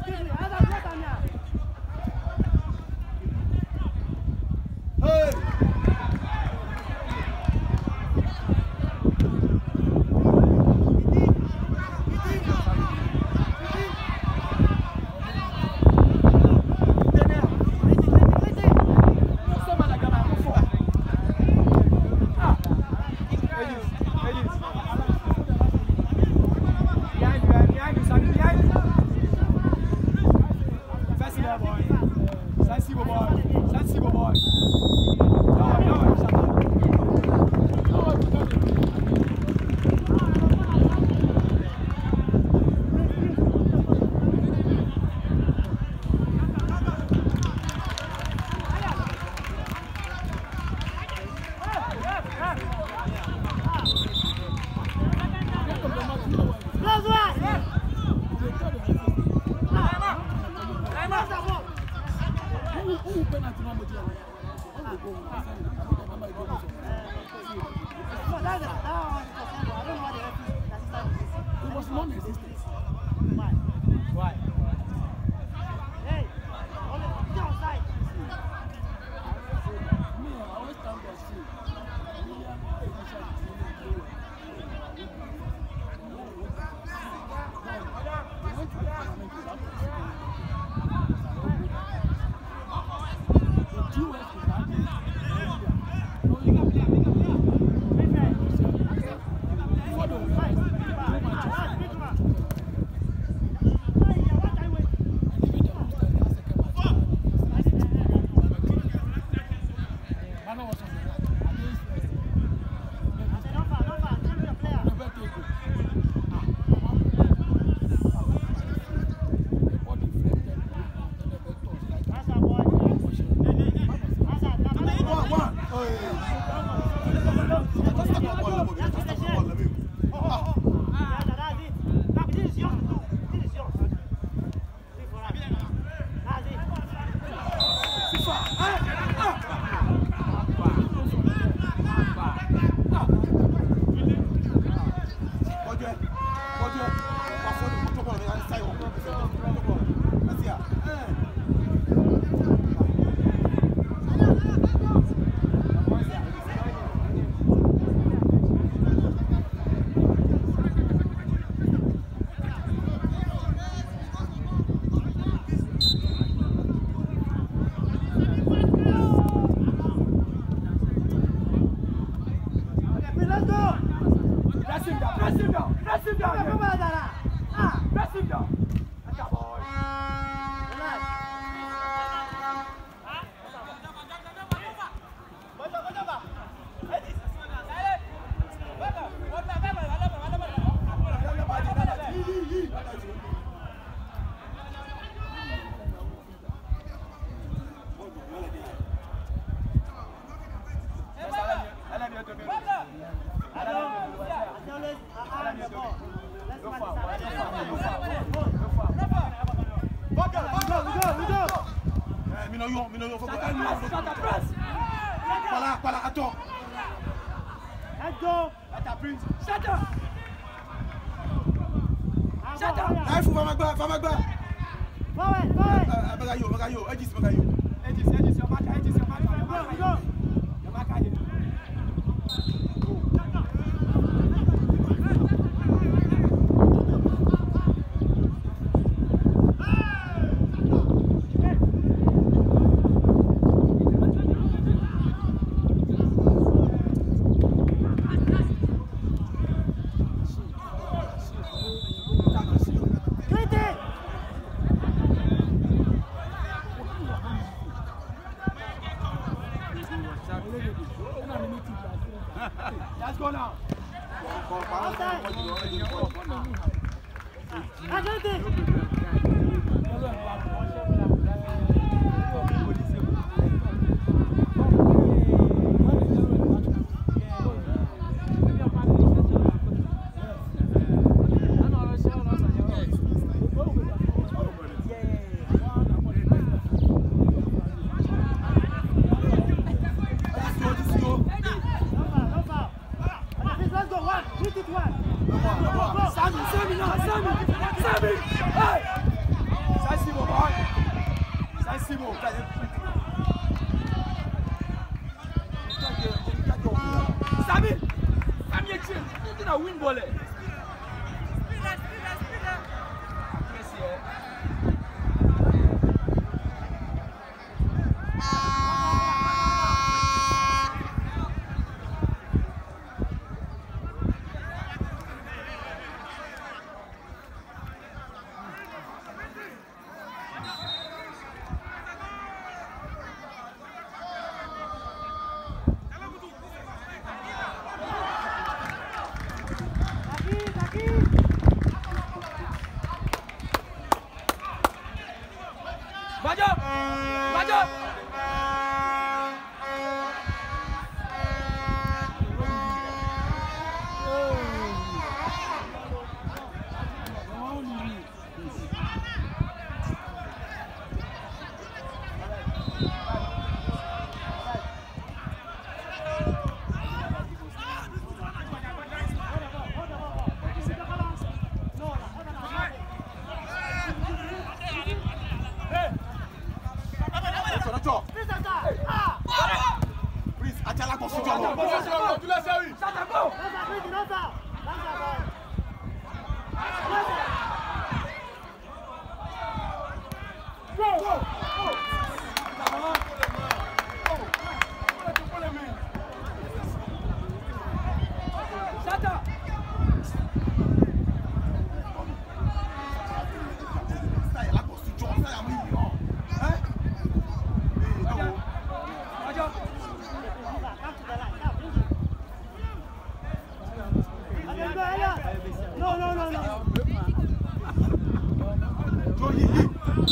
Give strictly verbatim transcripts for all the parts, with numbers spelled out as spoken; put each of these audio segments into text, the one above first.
Voilà, voilà, attends. Let's go. Shut up. Shut up. Là, il faut faire ma balle, faire ma balle. Ouais, ouais. Bagayo, bagayo, Edis, bagayo. Edis, Edis, y'a pas Edis, y'a pas Y'a Lanjut. Please, attends la construction. Tu l'as servi. Go, go, go. Sata. Ça y est, la construction, ça y est, oui. Hein? No, no, no, no. Go, hit, hit.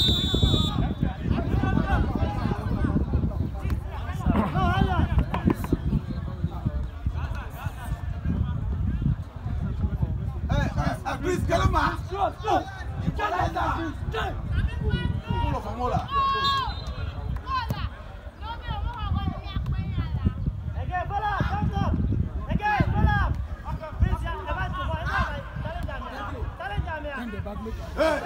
Please, get him out. Pull off a mola. Again, pull up, thumbs up. Again, pull up. Please, yeah, the back to one. Challenge them here. Challenge them here. Hey.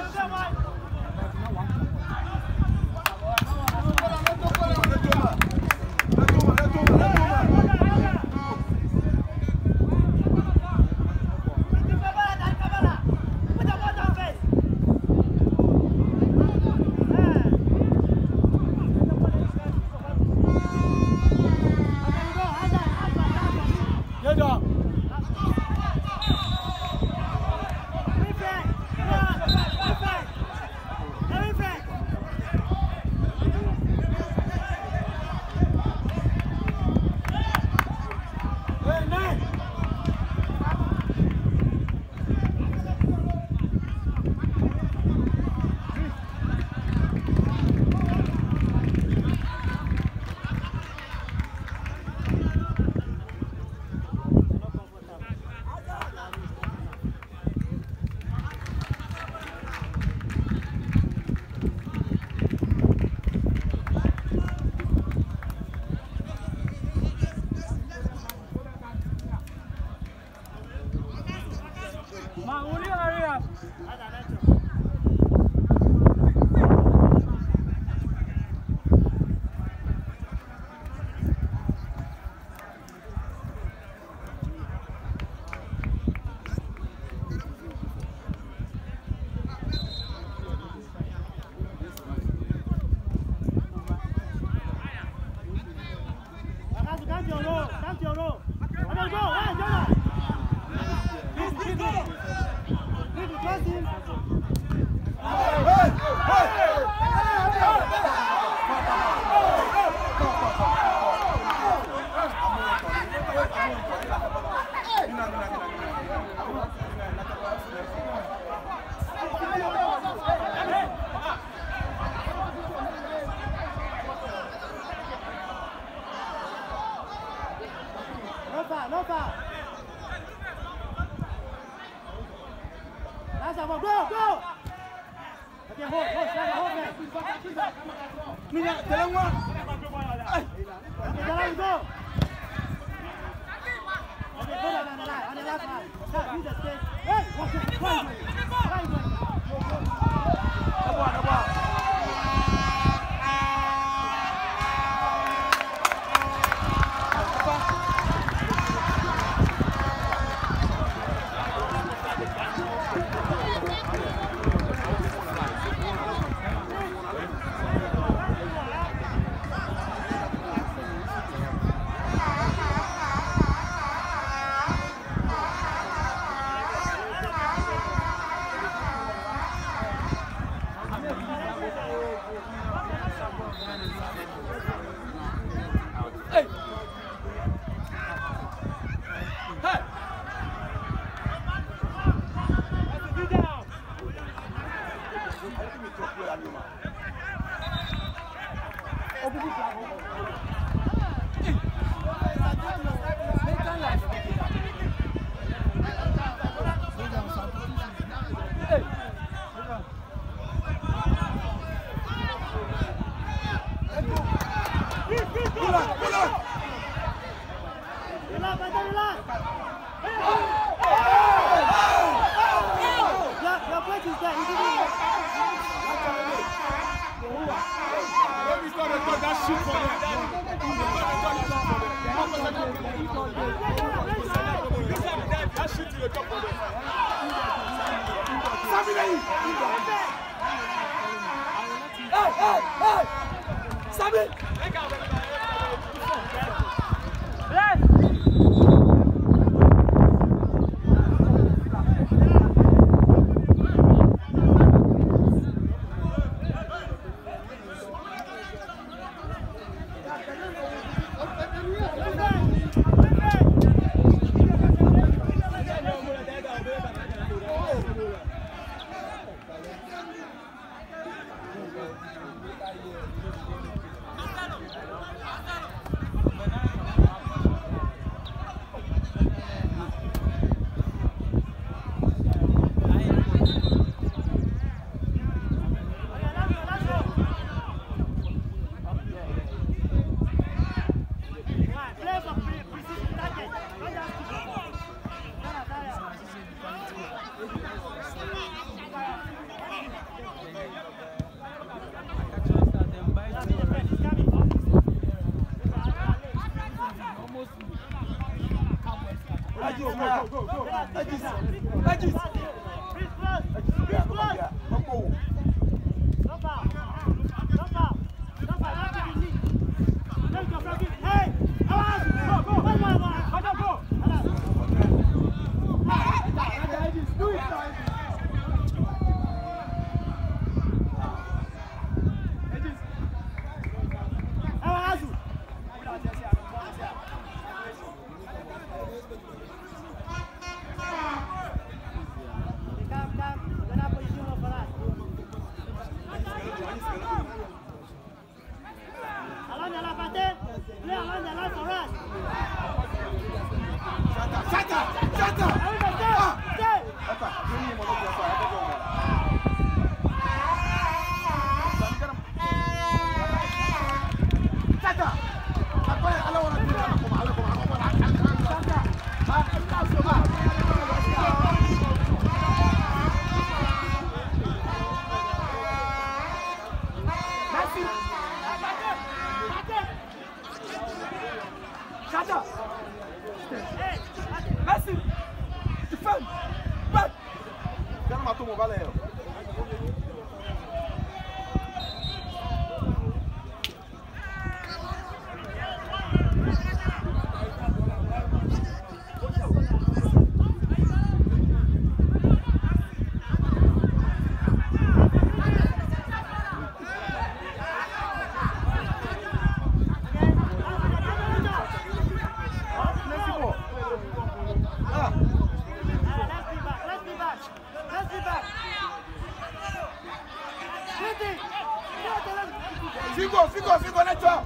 Figo, Figo, Figo, let's go.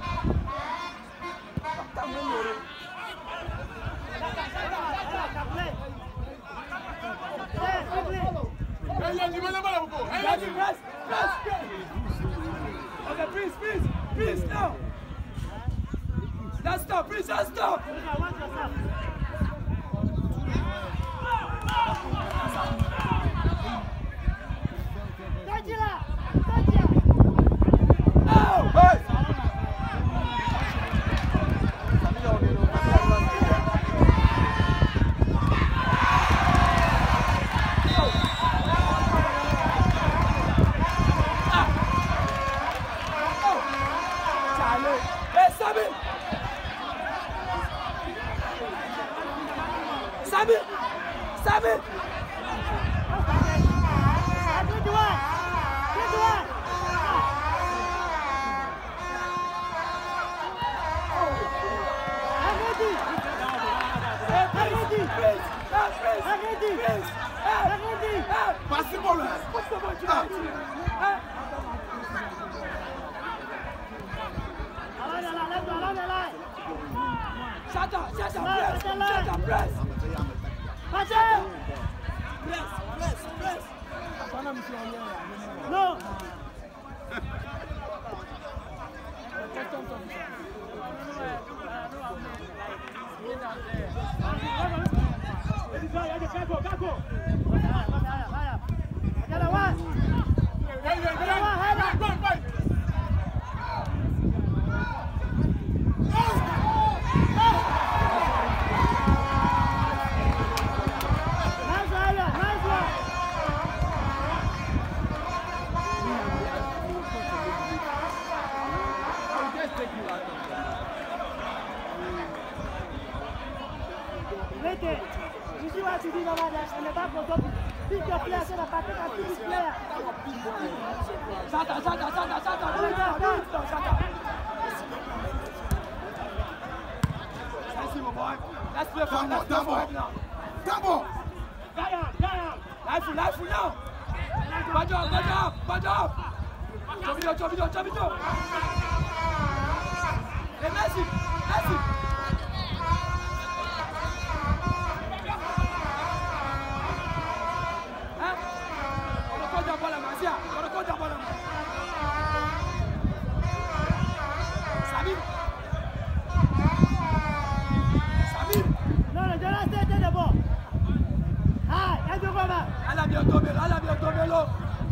Okay, please, please, please, now. Let's stop, please, let's stop. Sabi! Sabi! Good one! Good one! I'm ready! I'm ready! I'm ready! I'm ready! Passe the ball! Passe the ball! Shut up, shut up, press, shut up, press. Passez. Press, press, press. Non. Tu dis, maman, on n'est pas content. S'il te plaît, c'est la patate à s'il te plaît. Santa, Santa, Santa, Santa, Santa. Let's see, my boy. Let's play for him. Let's play for him now. Double. Life, life now. Bad job, bad job, bad job. Chop it up, chop it up, chop it up. Hey, Messi, Messi. Samir. Samir. Non, le Jonas était d'abord. Ah, il y a deux fois là. Elle a bien tombé, elle a bien tombé là.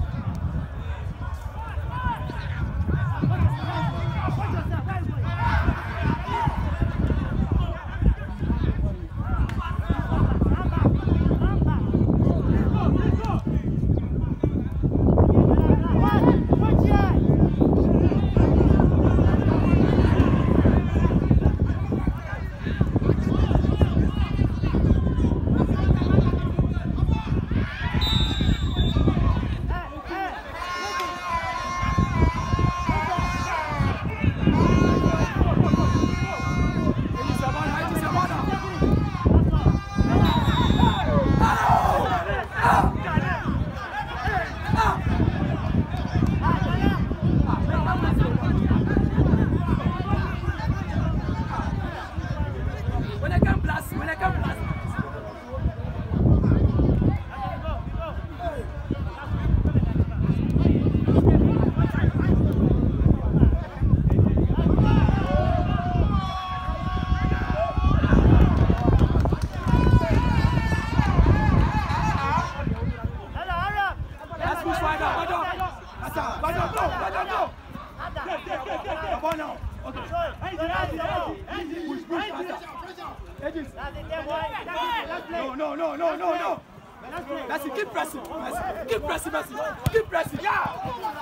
No, no, no, no, no, no. That's it. Keep pressing. Messi. Keep pressing, Messi. Keep pressing. Yeah.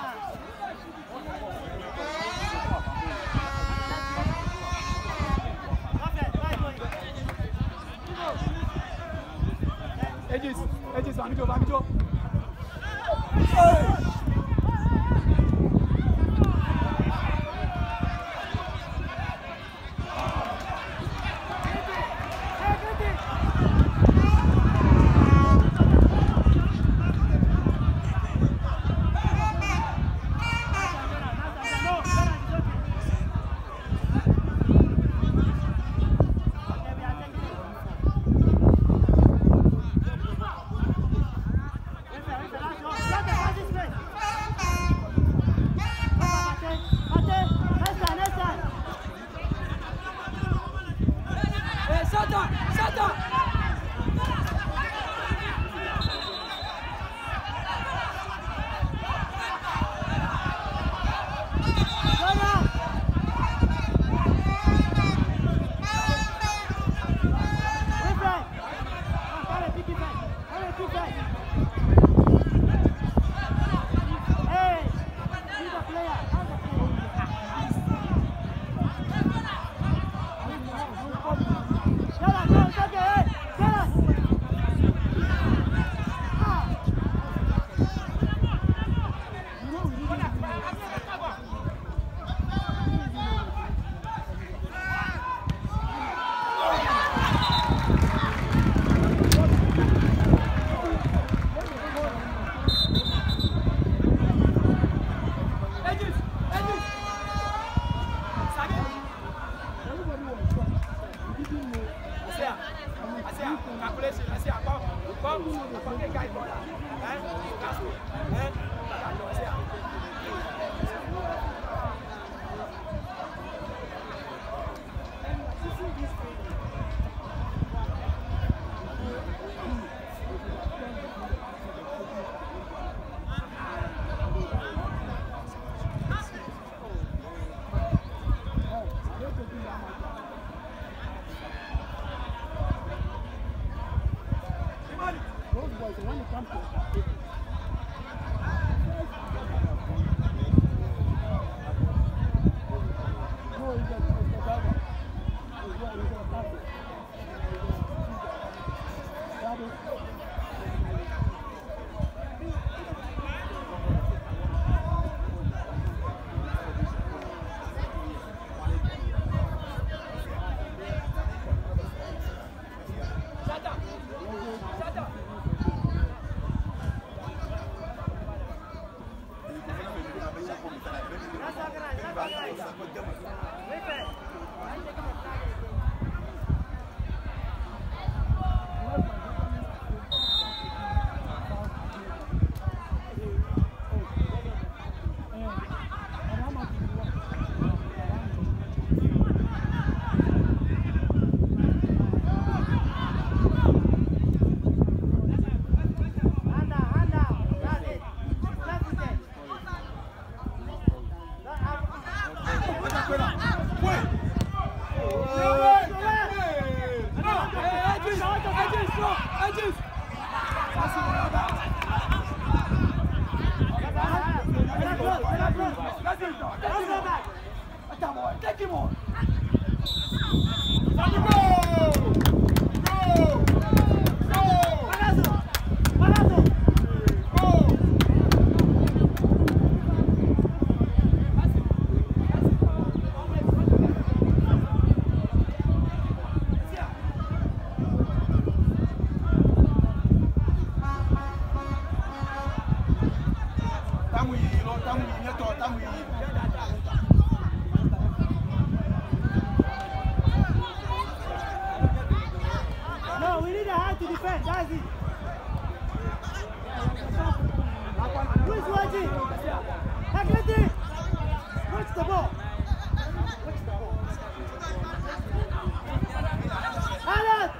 Edges, edges, Vamijo, Vamijo. Hey. Take him on. No, we need a hand to defend, that's it. Who is watching? Tackle. Watch the ball. Watch the ball. Alan!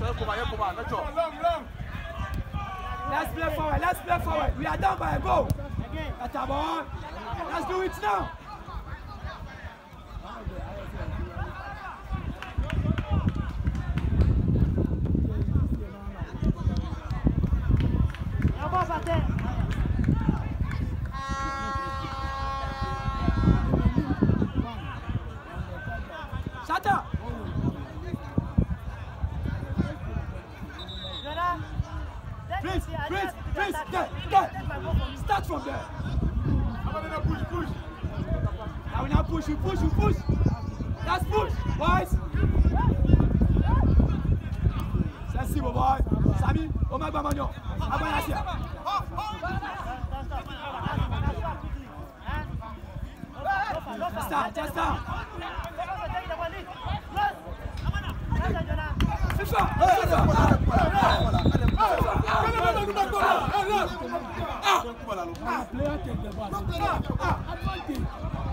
Let's play forward. Let's play forward. We are down by a goal. That's our ball. Let's do it now. Shut up. Please, please, please, there, there. Start from there. Push, push. Now we now push, you push, you push. Let's push, boys. Let's see, boy. Sami, Omar Bamanyo. Abanasia. Just start, just start. FIFA, player take the ball. Advantage.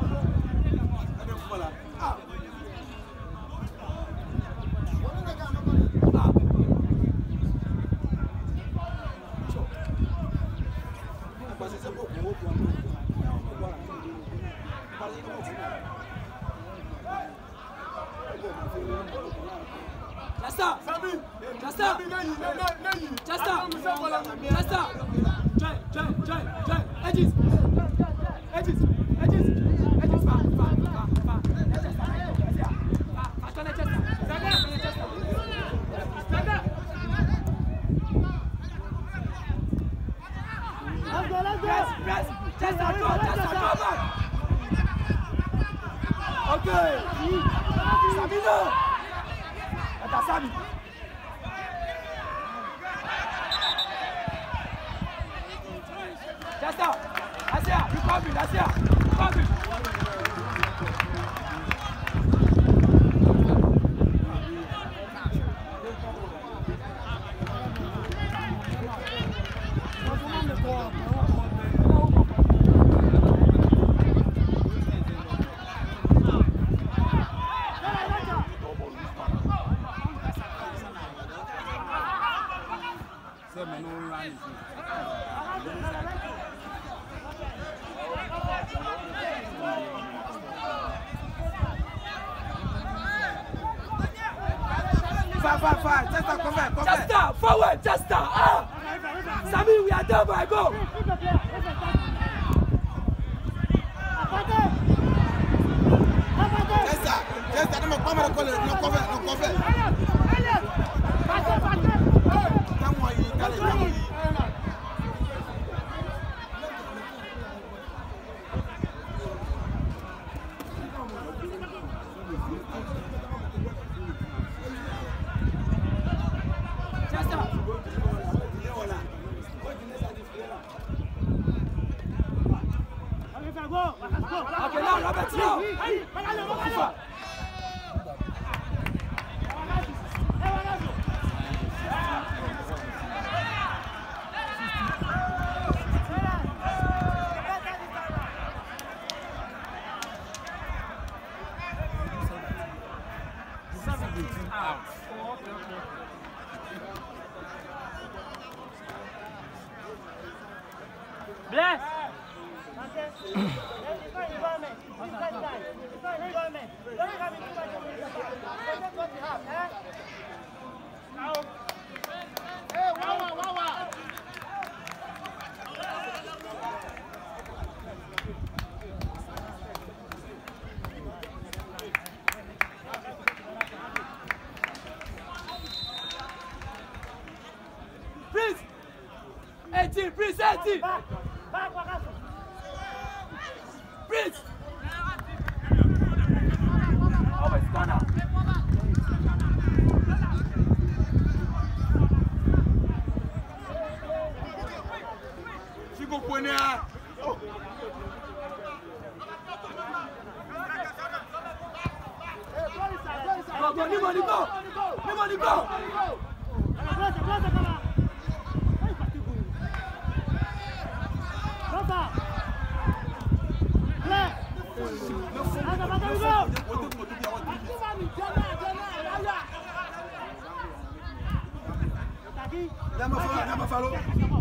Jasta! Jasta! Jasta! Jasta! Join, join, join, join! Edges! Edges! Edges! Edges! Va, va, va, va! Leicester! Va, attends Leicester! Stand up! Leicester! Stand up! Let's go, let's go! Press, press! Jasta, go! Jasta, go back! Okay! Sabino! That's Sami! Jasta! Asia! You come in! Asia! Come in! Five, five, five. Just start, come back, come back. Just start, forward, just start. Ah! Sami, we are down by a goal. Just start, just start. No cover, no cover, no cover, no cover. Come on, you got it, come on. Okay, now Robert, now. FIFA. Bless! Prince! eighteen, Prince, eighteen! Prince! Oh, it's gone now. Chico Puena. Go, go, Nimoni, go! Nimoni, go! Never follow, never follow.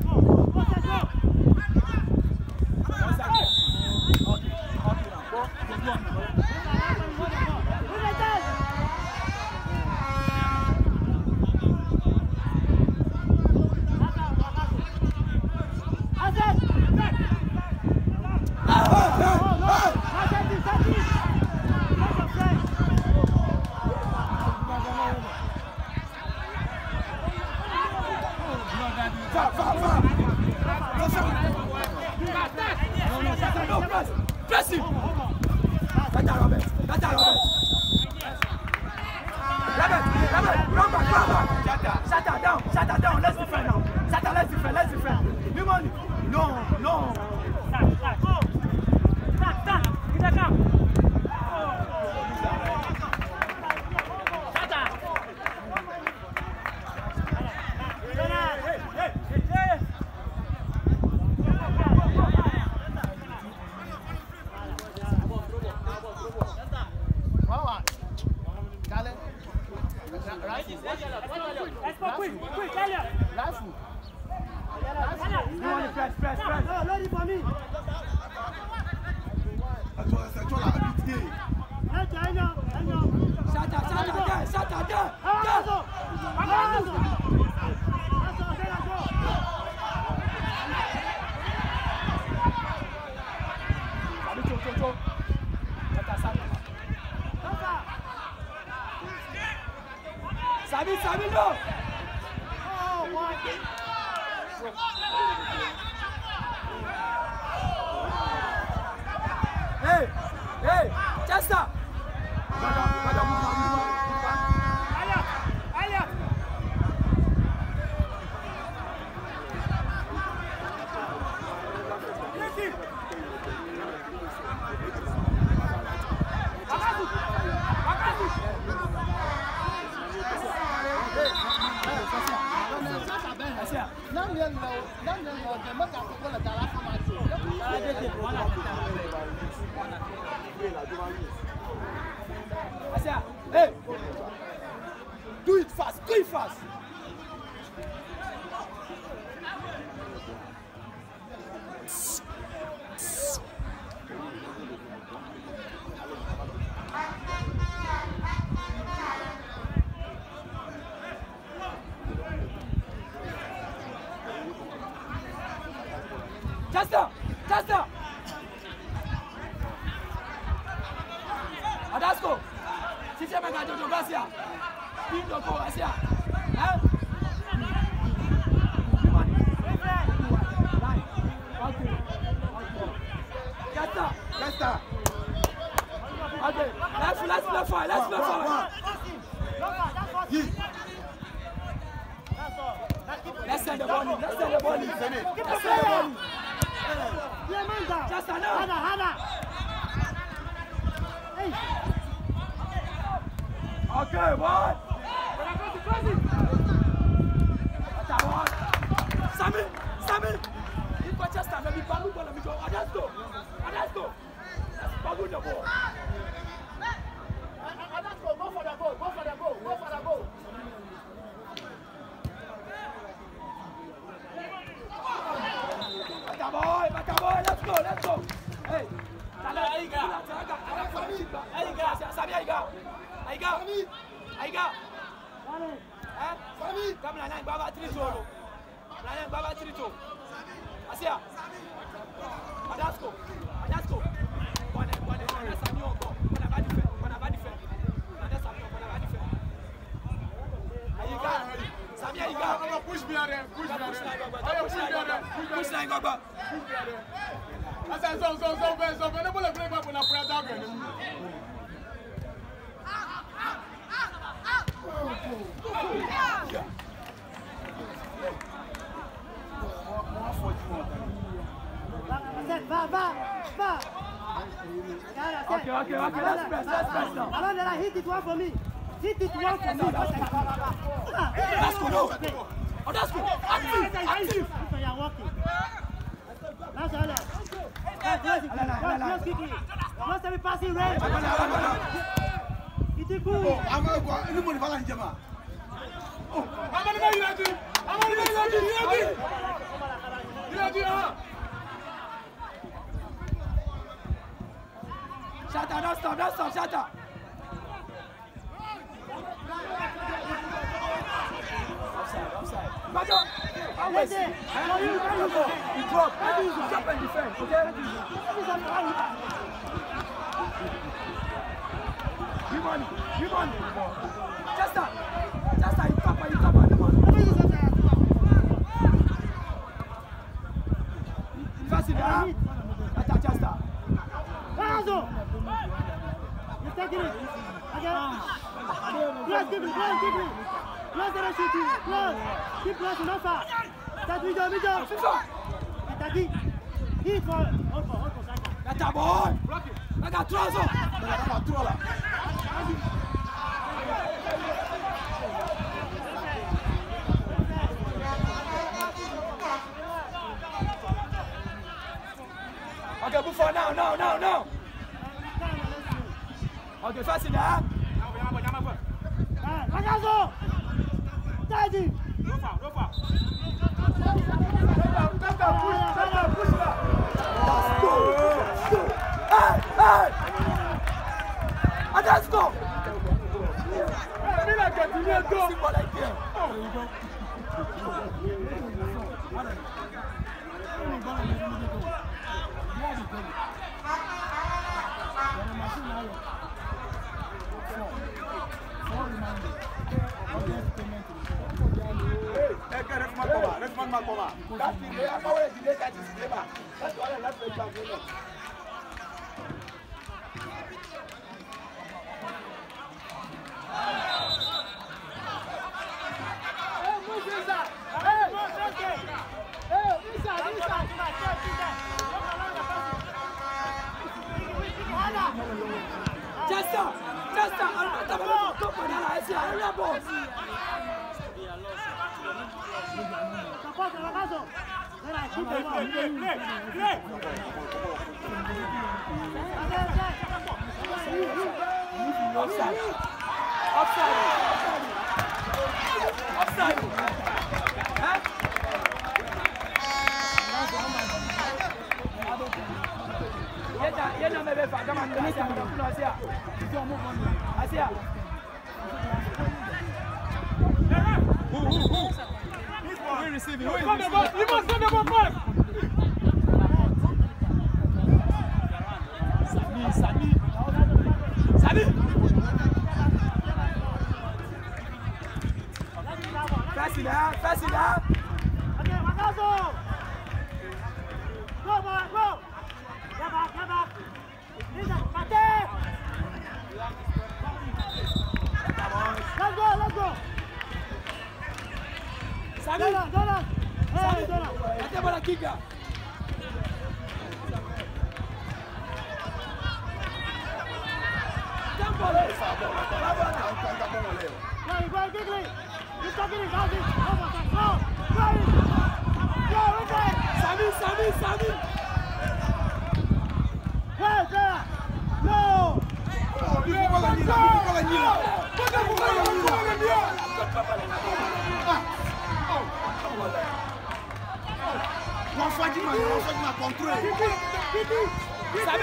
Sabi, Sabi, no! Oh, what? Hey, hey, Chester! Alia, Alia! Hey! Do it fast, do it fast! Chester! Chester! Adasco! Si c'est ma gâteau de Garcia! Pile de Garcia! Hein? Chester! Chester! Okay, let's let's play fire, let's play fire! Let's send the ball in, let's send the ball in! Let's send the ball in! Chester, no! Hada, Hada! Hey! Okay, what? Sammy! Sammy! Il faut Chester, mais il parle pour le micro. Adasco! Adasco! Pas good the ball. Adasco, go for the goal, go for the goal, go for the goal! Bata boy, bata boy, let's go, let's go! Hey! Aiga! Aiga! Sammy, Aiga! Aiga! Aiga! Hein? Comme la langue baba trito. La langue baba trito. Asia. Adasco. Adasco. Bonne, bonne, bonne, Sammy encore. On n'a pas du fait. On n'a pas du fait. On a Sammy, on n'a pas du fait. Aiga. Sammy, Aiga. Push me there, push me there. Push there. Push there, Goba. I said, so, so, so, so, so, so, so, Va, va, va! Okay, okay, okay, let's press, let's press now. Along the line, hit it one for me. Hit it one for me. Let's go, no. Oh, that's good. Active, active. You are walking. That's all. Close quickly. Close every passing range. It is good. I'm going to go. I'm going to go. I'm going to go. stop, don't stop, shut up. Offside, offside. Back up. Always. You drop. Drop and defend, okay? Give money, give money. Just stop. Just stop, you top, you top, you top. First in there. Attack, just stop. Razo! You're taking it. Again. Close, keep it, close, keep it. Close the shooting. Close. Keep close, no far. Start middle, middle. Attack it. Hit for. Hold for, hold for, Saka. That's a boy. Block it. That's a trouser. That's a trouser. Okay, move for now, now, now, now. Okay, fast in there. Ragazzo! Daddy! No foul, no foul. Push back. Hey, hey! And let's go! Hey, me like it, let's go! There you go. Let's run my cover. That's the way I'm always the that is clever. That's why I love the back. Hey, move inside! Hey, move inside! Hey, inside, inside! Just stop! Just stop! I'm not going to go for that. I see a boss. Support, Ragazzo! Play, play, play, play! Offside! Offside! Offside! Huh? Yena mebe fa kama ndio Asia ndio kuna Asia. Sio move on. Asia. Who who who? We receiving. Who is receiving? You must send the ball back. Sami, Sami. Sami. Facile là, facile là. Okay, Ragazzo! Go, boy, go! Get back, get back! Listen, Mate! Let's go, let's go! Sami! Dolan, Dolan! Hey, Dolan! Mate para Kika! Tempo! Go, go, quickly! He's talking it, how's it? Go, Mate, go! Go! Go, with it! Sami, Sami, Sami! Hey, Dolan! No! One fight, man. One fight, man. Control. Sami!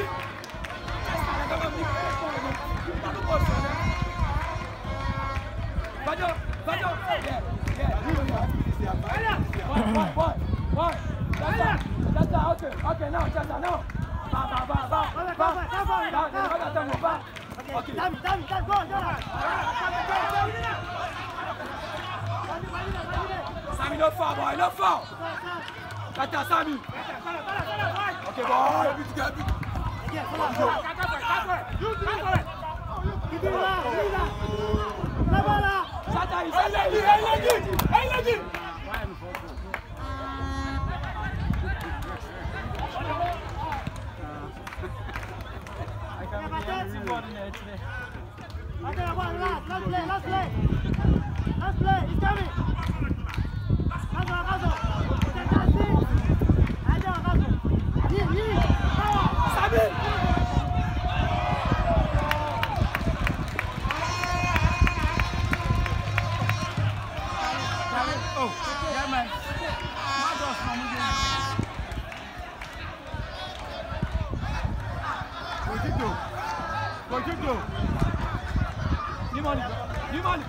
Bajo, Bajo! Yeah, yeah. Boy, boy, boy, boy! Just that, just that, okay, okay, now, just that, now! Ba, ba, ba, ba, ba, ba, ba, ba, Okay, Dami, Dami, Dami, go, Dolan! Sami, no foul, boy, no foul! Kata, Sami! Okay, boy! Again, come on, go! Keep it around, keep it around! La bola! Shata, he's hey, lady, hey, lady! Hey, lady! Okay, come on, relax. Let's play, let's play. Let's play, he's coming. Razo, Razo. Let's see. Razo, Razo. Here, here. Power. Sami! Oh, yeah, man. Where'd you go? Continue. Limoni. Limoni.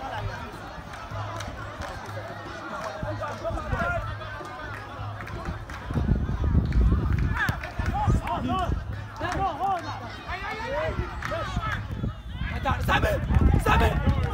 Attends, Samuel. Samuel.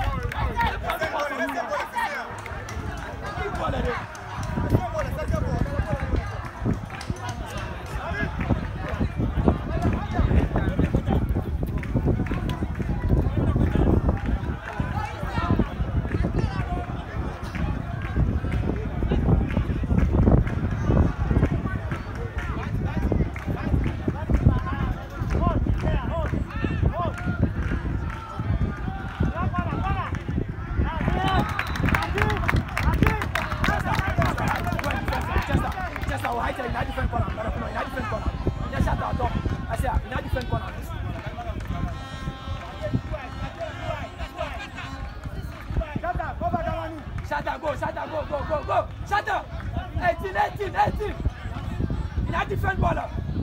Shatter, go, Shatter, go, go, go, go. Shatter. eighteen, eighteen, eighteen. Il a different ball.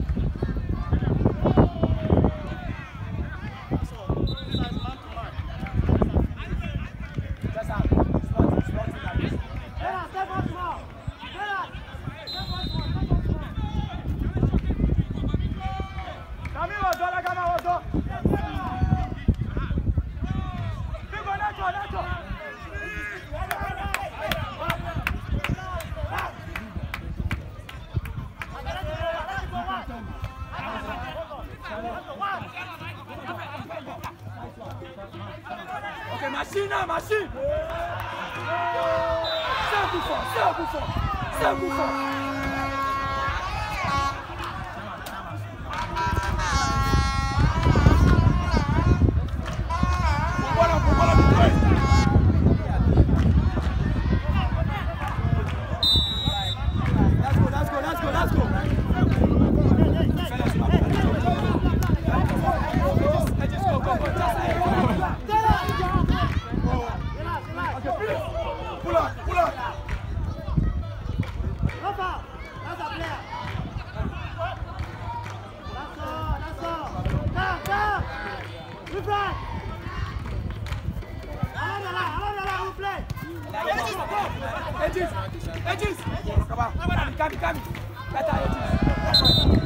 Ok, machine, machine. C'est un coup fort, c'est un coup fort, c'est un coup fort. Voilà, voilà, voilà. Let's go, let's go, let's go, let's go. Pull up, pull up. Rafa, that's a player. That's all, that's all. Down, down. Refresh. Allow the line, allow the line, who play? Edges, edges. Come on, come on, come on. Better edges.